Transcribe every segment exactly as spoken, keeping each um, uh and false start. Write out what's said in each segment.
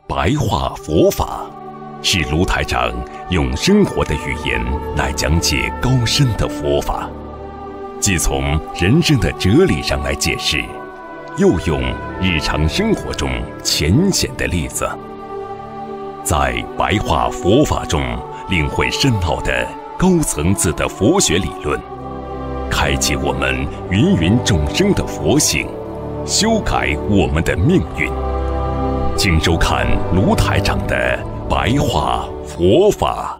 白话佛法，是卢台长用生活的语言来讲解高深的佛法，既从人生的哲理上来解释，又用日常生活中浅显的例子，在白话佛法中领会深奥的高层次的佛学理论，开启我们芸芸众生的佛性，修改我们的命运。请收看卢台长的白话佛法。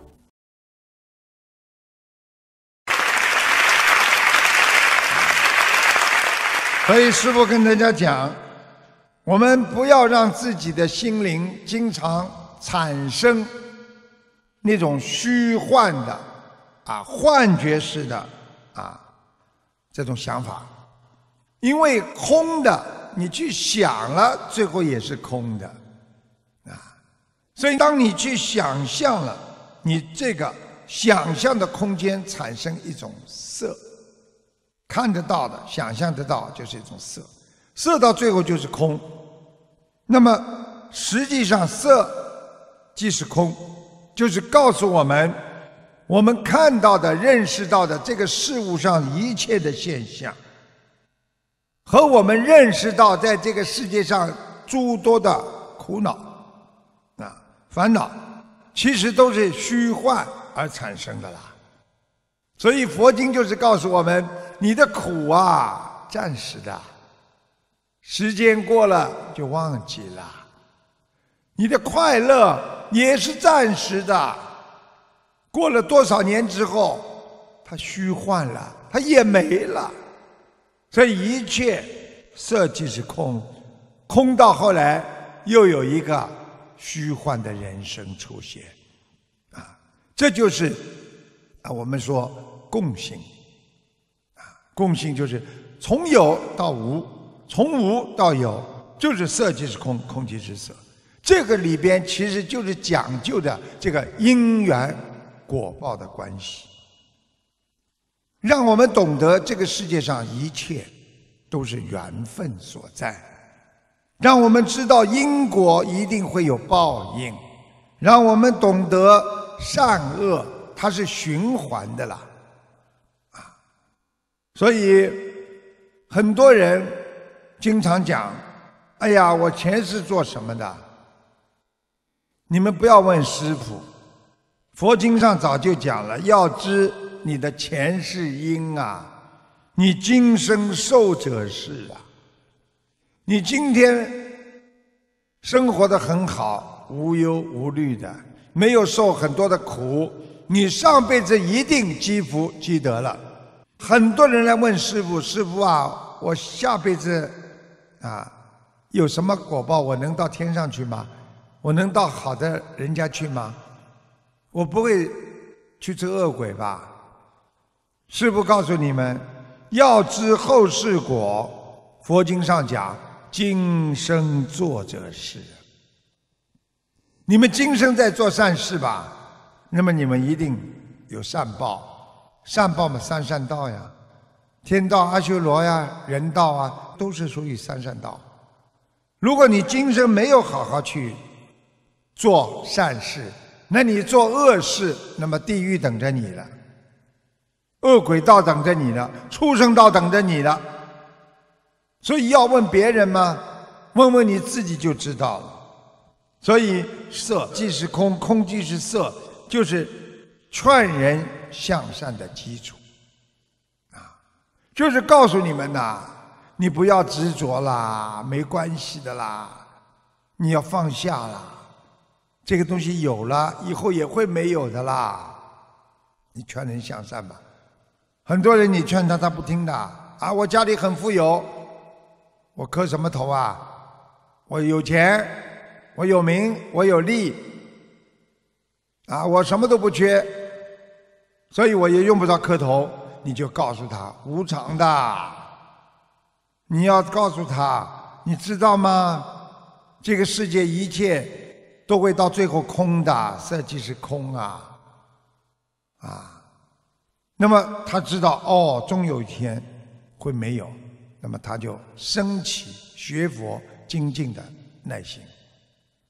所以师父跟大家讲，我们不要让自己的心灵经常产生那种虚幻的啊幻觉式的啊这种想法，因为空的你去想了，最后也是空的啊。所以当你去想象了，你这个想象的空间产生一种色，看得到的想象得到就是一种色，色到最后就是空。那么实际上色即是空，就是告诉我们，我们看到的认识到的这个事物上一切的现象，和我们认识到在这个世界上诸多的苦恼啊烦恼，其实都是虚幻而产生的啦。所以佛经就是告诉我们，你的苦啊暂时的，时间过了就忘记了；你的快乐也是暂时的，过了多少年之后它虚幻了，它也没了。所以一切色即是空，空到后来又有一个虚幻的人生出现啊，这就是啊我们说共性啊，共性就是从有到无，从无到有，就是色即是空，空即是色。这个里边其实就是讲究的这个因缘果报的关系，让我们懂得这个世界上一切都是缘分所在，让我们知道因果一定会有报应，让我们懂得善恶它是循环的啦啊！所以很多人经常讲，哎呀，我前世做什么的？你们不要问师父，佛经上早就讲了，要知你的前世因啊，你今生受者是啊。你今天生活得很好，无忧无虑的，没有受很多的苦，你上辈子一定积福积德了。很多人来问师父，师父啊，我下辈子啊有什么果报？我能到天上去吗？我能到好的人家去吗？我不会去做恶鬼吧？师父告诉你们，要知后世果，佛经上讲，今生做者是。你们今生在做善事吧，那么你们一定有善报。善报嘛，三善道呀，天道、阿修罗呀、人道啊，都是属于三善道。如果你今生没有好好去做善事，那你做恶事，那么地狱等着你了，恶鬼道等着你了，畜生道等着你了。所以要问别人吗？问问你自己就知道了。所以色即是空，空即是色，就是劝人向善的基础啊，就是告诉你们呐，你不要执着啦，没关系的啦，你要放下啦，这个东西有了以后也会没有的啦。你劝人向善吧，很多人你劝他他不听的啊，我家里很富有，我磕什么头啊？我有钱，我有名，我有利啊，我什么都不缺，所以我也用不着磕头。你就告诉他无常的，你要告诉他，你知道吗？这个世界一切都会到最后空的，色即是空啊啊！那么他知道哦，终有一天会没有，那么他就升起学佛精进的耐心。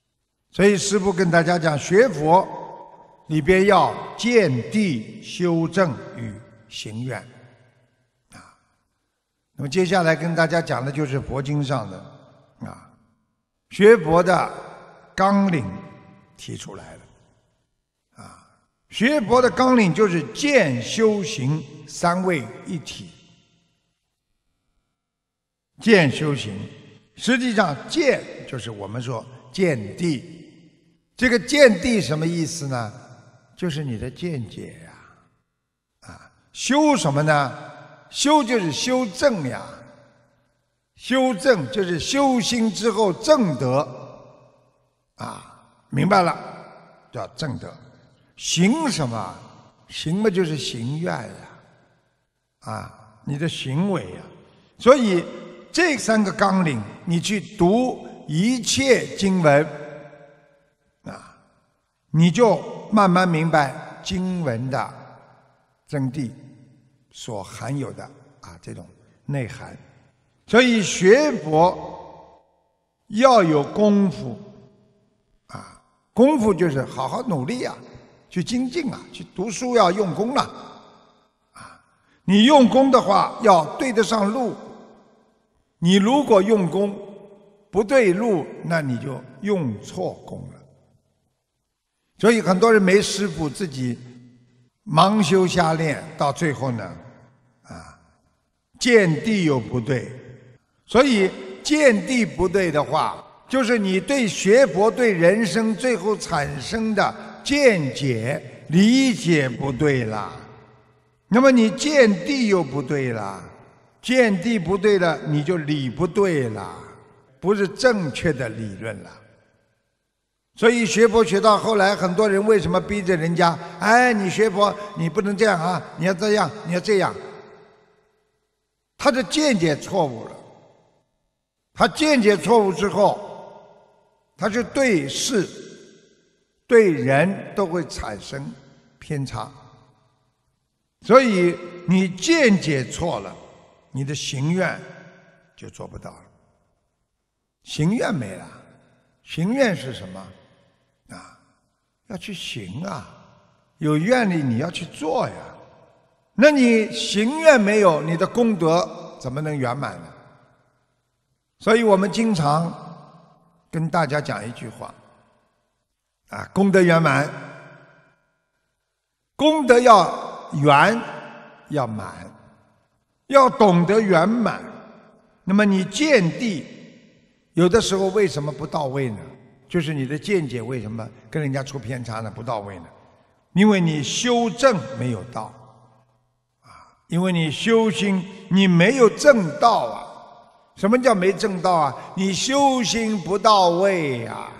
所以师父跟大家讲，学佛里边要见地修正与行愿啊。那么接下来跟大家讲的就是佛经上的啊，学佛的纲领提出来了啊。学佛的纲领就是见修行三位一体。见修行，实际上见就是我们说见地。这个见地什么意思呢？就是你的见解呀。啊，修什么呢？修就是修正呀。修正就是修心之后正德。啊，明白了，叫正德。行什么？行嘛就是行愿呀。啊，你的行为呀。所以这三个纲领，你去读一切经文啊，你就慢慢明白经文的真谛所含有的啊这种内涵。所以学佛要有功夫啊，功夫就是好好努力啊，去精进啊，去读书要用功了啊。你用功的话，要对得上路。你如果用功不对路，那你就用错功了。所以很多人没师父，自己盲修瞎练，到最后呢，啊，见地又不对。所以见地不对的话，就是你对学佛、对人生最后产生的见解、理解不对了。那么你见地又不对了。见地不对了，你就理不对了，不是正确的理论了。所以学佛学到后来，很多人为什么逼着人家，哎，你学佛你不能这样啊，你要这样，你要这样。他的见解错误了，他见解错误之后，他是对事对人都会产生偏差。所以你见解错了，你的行愿就做不到了。行愿没了，行愿是什么啊？要去行啊，有愿力你要去做呀。那你行愿没有，你的功德怎么能圆满呢？所以我们经常跟大家讲一句话啊，功德圆满，功德要圆要满，要懂得圆满。那么你见地有的时候为什么不到位呢？就是你的见解为什么跟人家出偏差呢？不到位呢？因为你修正没有到啊，因为你修心你没有正道啊。什么叫没正道啊？你修心不到位啊。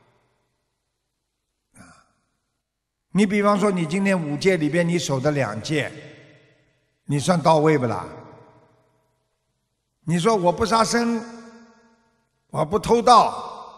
啊，你比方说你今天五戒里边你守的两戒，你算到位不啦？你说我不杀生，我不偷盗，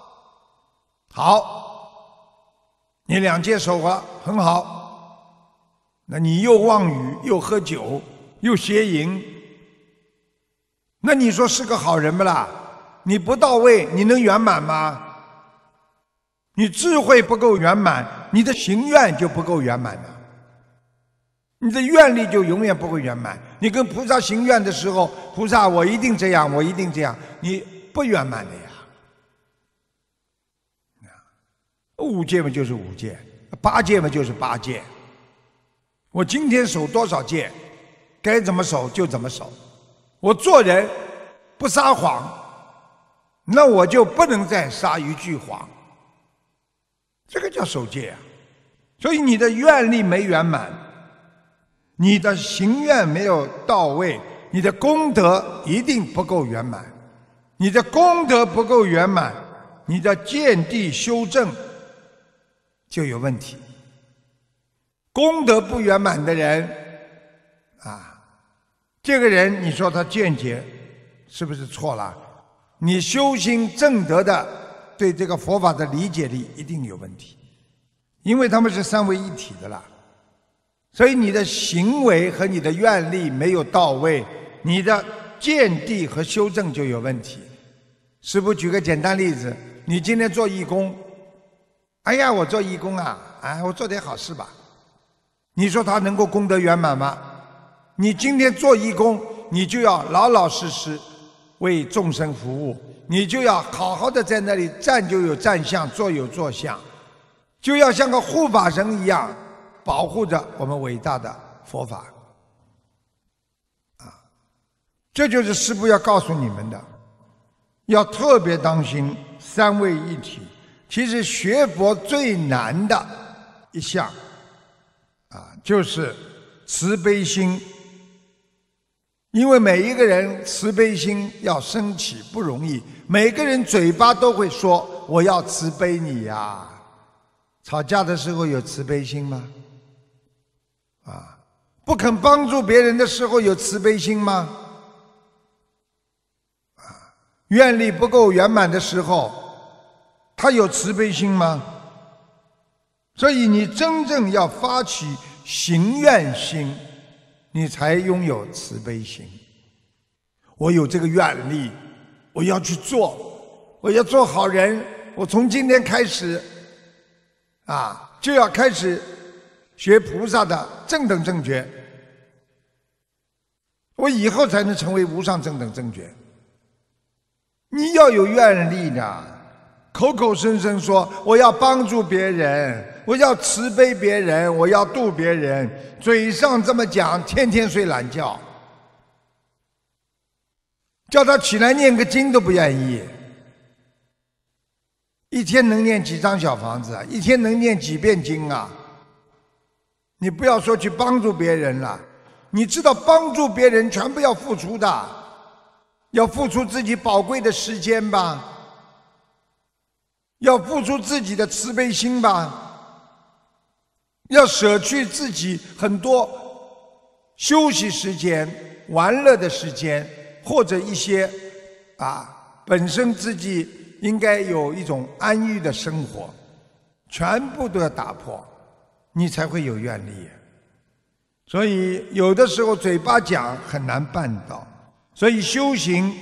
好，你两戒守了很好，那你又妄语又喝酒又邪淫，那你说是个好人不啦？你不到位，你能圆满吗？你智慧不够圆满，你的行愿就不够圆满的，你的愿力就永远不会圆满。你跟菩萨行愿的时候，菩萨我一定这样，我一定这样，你不圆满的呀。五戒嘛就是五戒，八戒嘛就是八戒。我今天守多少戒，该怎么守就怎么守。我做人不撒谎，那我就不能再撒一句谎，这个叫守戒啊。所以你的愿力没圆满，你的行愿没有到位，你的功德一定不够圆满。你的功德不够圆满，你的见地修正就有问题。功德不圆满的人啊，这个人你说他见解是不是错了？你修心正德的对这个佛法的理解力一定有问题，因为他们是三位一体的啦。所以你的行为和你的愿力没有到位，你的见地和修正就有问题。师父举个简单例子，你今天做义工哎呀，我做义工啊，哎，我做点好事吧。你说他能够功德圆满吗？你今天做义工，你就要老老实实为众生服务，你就要好好的在那里站就有站相，坐有坐相，就要像个护法神一样保护着我们伟大的佛法。啊，这就是师父要告诉你们的，要特别当心三位一体。其实学佛最难的一项啊，就是慈悲心。因为每一个人慈悲心要升起不容易，每个人嘴巴都会说我要慈悲你呀。吵架的时候有慈悲心吗？啊，不肯帮助别人的时候有慈悲心吗？啊，愿力不够圆满的时候，他有慈悲心吗？所以你真正要发起行愿心，你才拥有慈悲心。我有这个愿力，我要去做，我要做好人。我从今天开始啊，就要开始学菩萨的正等正觉，我以后才能成为无上正等正觉。你要有愿力的，口口声声说我要帮助别人，我要慈悲别人，我要度别人，嘴上这么讲，天天睡懒觉，叫他起来念个经都不愿意。一天能念几张小房子啊？一天能念几遍经啊？你不要说去帮助别人了，你知道帮助别人全部要付出的，要付出自己宝贵的时间吧，要付出自己的慈悲心吧，要舍去自己很多休息时间、玩乐的时间，或者一些啊本身自己应该有一种安逸的生活，全部都要打破，你才会有愿力。所以有的时候嘴巴讲很难办到，所以修行，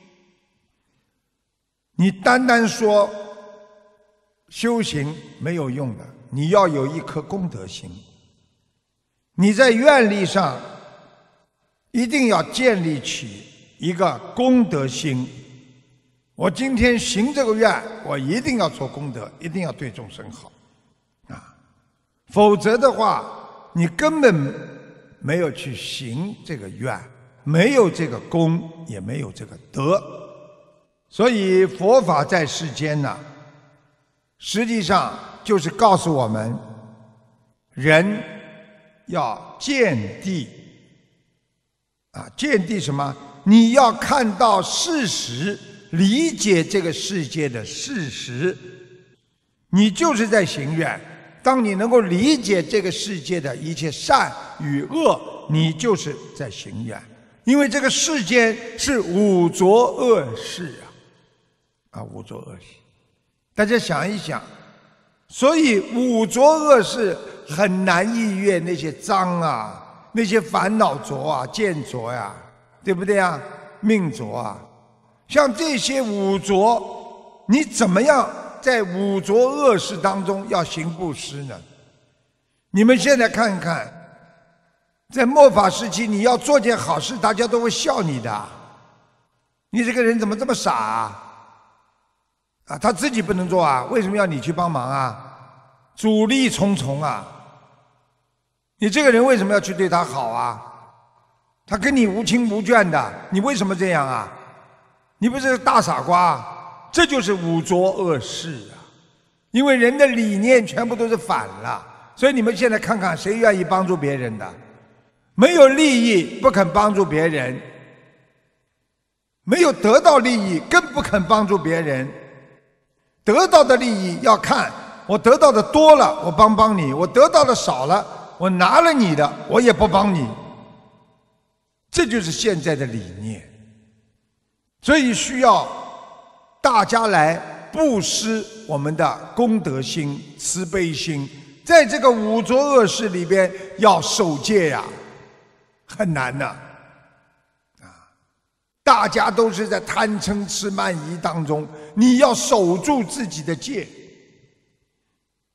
你单单说修行没有用的，你要有一颗功德心。你在愿力上一定要建立起一个功德心。我今天行这个愿，我一定要做功德，一定要对众生好啊！否则的话，你根本没有去行这个愿，没有这个功，也没有这个德。所以佛法在世间呢，实际上就是告诉我们，人要见地啊，见地什么？你要看到事实，理解这个世界的事实，你就是在行愿。当你能够理解这个世界的一切善与恶，你就是在行愿。因为这个世间是五浊恶世啊，啊，五浊恶世。大家想一想，所以五浊恶世很难逾越那些脏啊，那些烦恼浊啊、见浊呀、啊，对不对啊？命浊啊。像这些五浊，你怎么样在五浊恶世当中要行布施呢？你们现在看看，在末法时期，你要做件好事，大家都会笑你的。你这个人怎么这么傻啊？啊，他自己不能做啊，为什么要你去帮忙啊？阻力重重啊！你这个人为什么要去对他好啊？他跟你无亲无眷的，你为什么这样啊？你不是大傻瓜，这就是五浊恶世啊！因为人的理念全部都是反了，所以你们现在看看，谁愿意帮助别人的？没有利益不肯帮助别人，没有得到利益更不肯帮助别人。得到的利益要看，我得到的多了，我帮帮你；我得到的少了，我拿了你的，我也不帮你。这就是现在的理念。所以需要大家来布施我们的功德心、慈悲心，在这个五浊恶世里边要守戒呀，很难的啊！大家都是在贪嗔痴慢疑当中，你要守住自己的戒。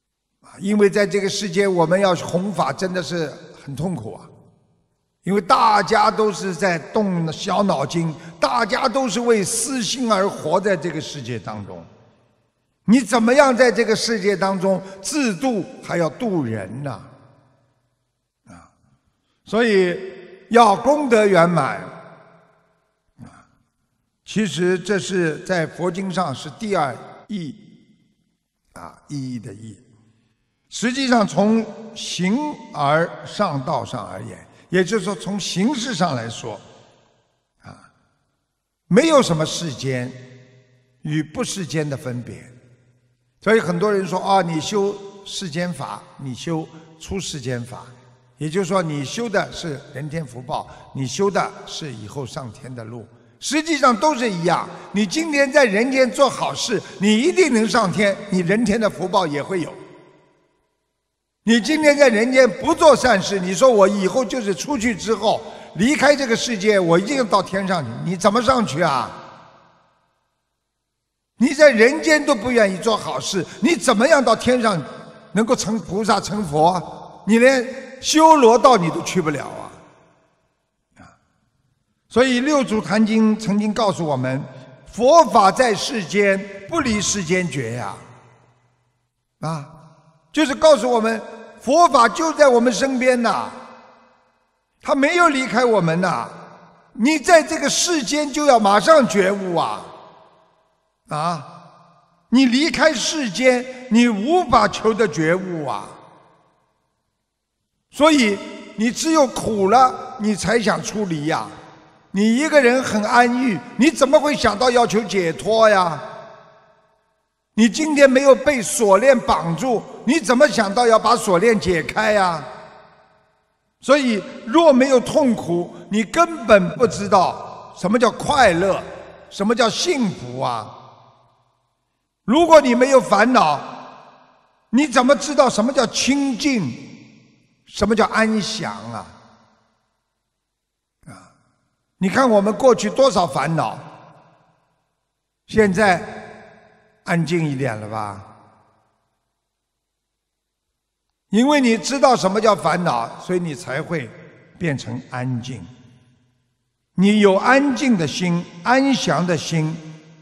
因为在这个世界，我们要弘法真的是很痛苦啊！因为大家都是在动小脑筋，大家都是为私心而活在这个世界当中。你怎么样在这个世界当中自度，还要度人呢？啊，所以要功德圆满啊。其实这是在佛经上是第二义啊，意义的义。实际上从形而上道上而言，也就是说从形式上来说啊，没有什么世间与不世间的分别。所以很多人说啊，你修世间法，你修出世间法，也就是说你修的是人天福报，你修的是以后上天的路。实际上都是一样，你今天在人间做好事，你一定能上天，你人天的福报也会有。你今天在人间不做善事，你说我以后就是出去之后离开这个世界，我一定要到天上去，你怎么上去啊？你在人间都不愿意做好事，你怎么样到天上能够成菩萨成佛啊？你连修罗道你都去不了啊！啊，所以六祖坛经曾经告诉我们，佛法在世间，不离世间觉呀！啊，就是告诉我们，佛法就在我们身边呐，它没有离开我们呐。你在这个世间就要马上觉悟啊！啊，你离开世间，你无法求得觉悟啊。所以你只有苦了，你才想出离呀。你一个人很安逸，你怎么会想到要求解脱呀？你今天没有被锁链绑住，你怎么想到要把锁链解开呀？所以若没有痛苦，你根本不知道什么叫快乐，什么叫幸福啊。如果你没有烦恼，你怎么知道什么叫清净，什么叫安详啊？啊，你看我们过去多少烦恼，现在安静一点了吧？因为你知道什么叫烦恼，所以你才会变成安静。你有安静的心，安详的心。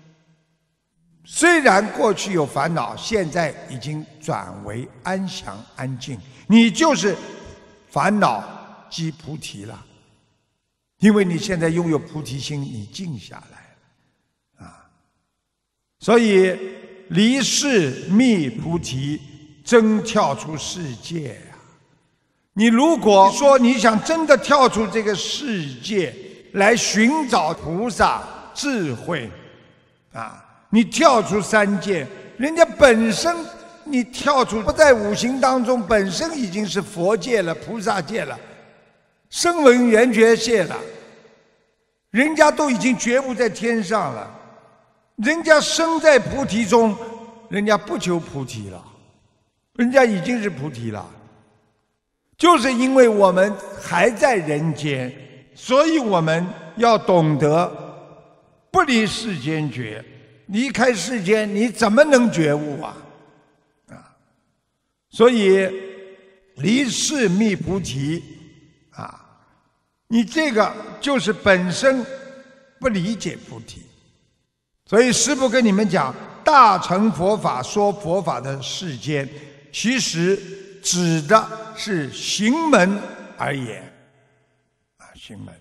虽然过去有烦恼，现在已经转为安详安静，你就是烦恼即菩提了。因为你现在拥有菩提心，你静下来了啊。所以离世觅菩提，真跳出世界呀！你如果说你想真的跳出这个世界来寻找菩萨智慧啊，你跳出三界，人家本身你跳出不在五行当中，本身已经是佛界了、菩萨界了、声闻缘觉界了，人家都已经觉悟在天上了，人家生在菩提中，人家不求菩提了，人家已经是菩提了。就是因为我们还在人间，所以我们要懂得不离世间觉。离开世间，你怎么能觉悟啊？啊，所以离世觅菩提啊，你这个就是本身不理解菩提。所以师父跟你们讲，大乘佛法说佛法的世间，其实指的是行门而言啊，行门。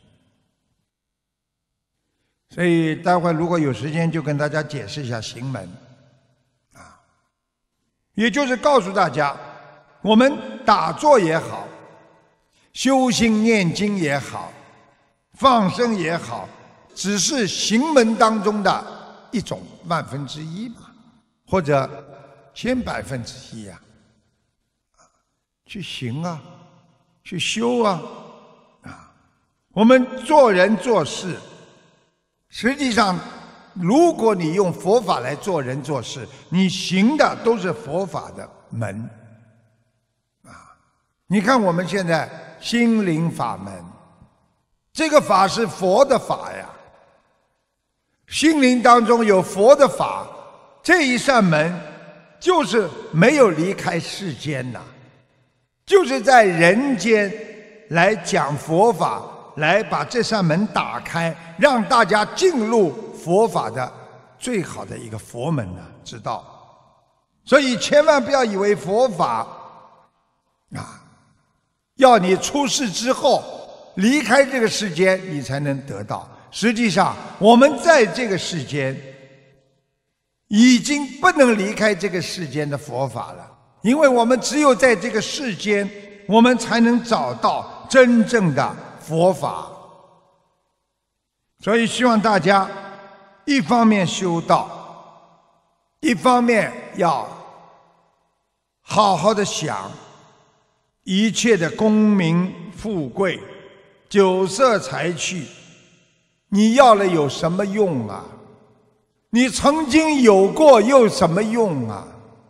所以待会如果有时间，就跟大家解释一下行门啊，也就是告诉大家，我们打坐也好，修心念经也好，放生也好，只是行门当中的一种万分之一嘛，或者千百分之一呀，去行啊，去修啊，啊，我们做人做事。实际上，如果你用佛法来做人做事，你行的都是佛法的门啊！你看我们现在心灵法门，这个法是佛的法呀，心灵当中有佛的法，这一扇门就是没有离开世间呐，就是在人间来讲佛法，来把这扇门打开，让大家进入佛法的最好的一个佛门呢，知道。所以千万不要以为佛法啊，要你出世之后离开这个世间你才能得到。实际上我们在这个世间已经不能离开这个世间的佛法了，因为我们只有在这个世间我们才能找到真正的佛法。所以希望大家一方面修道，一方面要好好的想，一切的功名富贵酒色财气，你要了有什么用啊？你曾经有过又有什么用啊？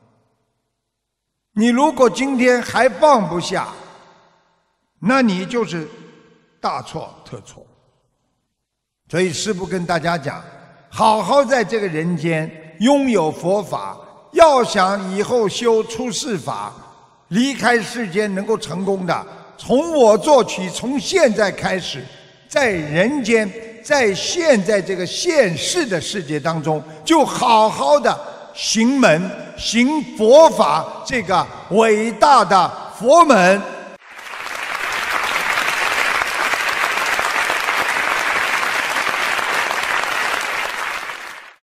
你如果今天还放不下，那你就是大错特错。所以师父跟大家讲，好好在这个人间拥有佛法，要想以后修出世法，离开世间能够成功的，从我做起，从现在开始，在人间，在现在这个现世的世界当中，就好好的行门，行佛法，这个伟大的佛门。